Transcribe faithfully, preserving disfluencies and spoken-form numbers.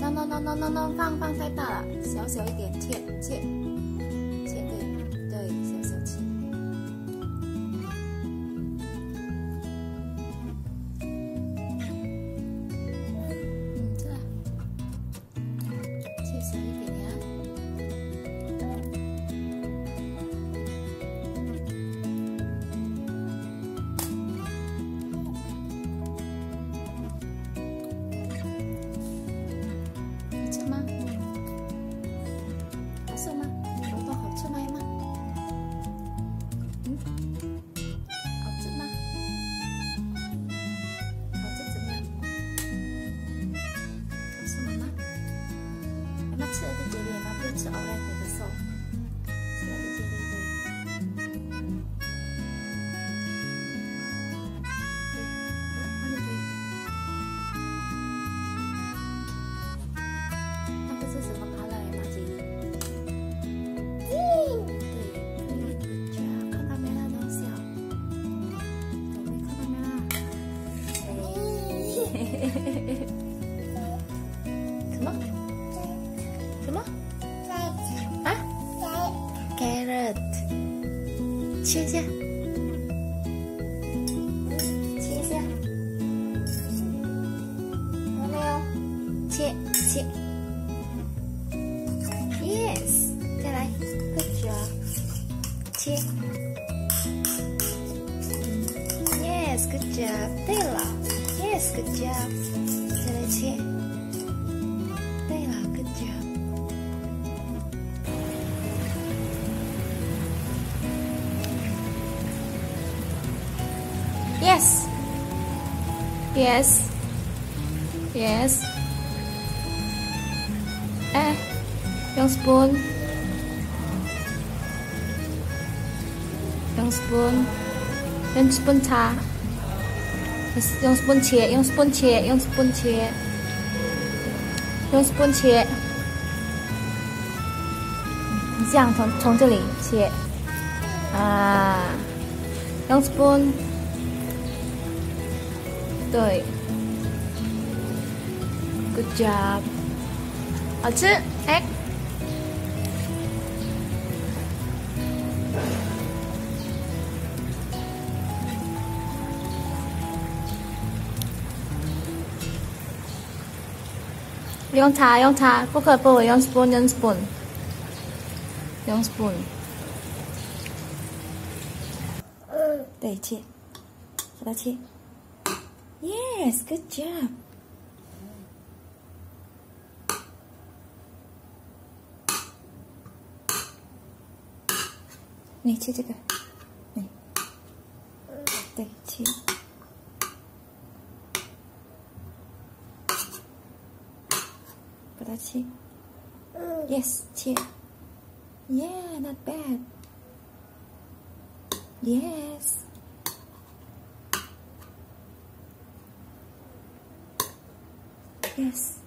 no no no no no no， 放放太大了，小小一点，切切切，对对，小小切。嗯，这切小一点呀。 吃吗？好吃吗？萝卜好吃吗？吗？嗯，好吃吗？好吃怎么样？告诉妈妈。妈妈吃了个姐姐，妈妈不要吃熬来回的手，吃了个姐姐对。 是什么爬来马吉里？对，可以的，看到没啦，东西哦？有没看到没啦？什么？什么？啊 ？carrot， 切一下，切一下，有没有？切切。 Yes， 再来 ，Good job， 切 ，Yes，Good job， 对了 ，Yes，Good job， 再来切，对了 ，Good job。Yes，Yes，Yes， 哎。 用 spoon， 用 spoon， 用 spoon 擦，用 spoon 切，用 spoon 切，用 spoon 切，用 spoon 切。你这样从从这里切，啊，用 spoon， 对 ，good job， 好吃，哎。 用叉，用叉，不可不可用 spoon， 用 spoon， 用 spoon。对，切，给它切。Yes, good job。你切这个，对，对，切。 给它切 ，yes， 切 ，yeah， not bad， yes， yes。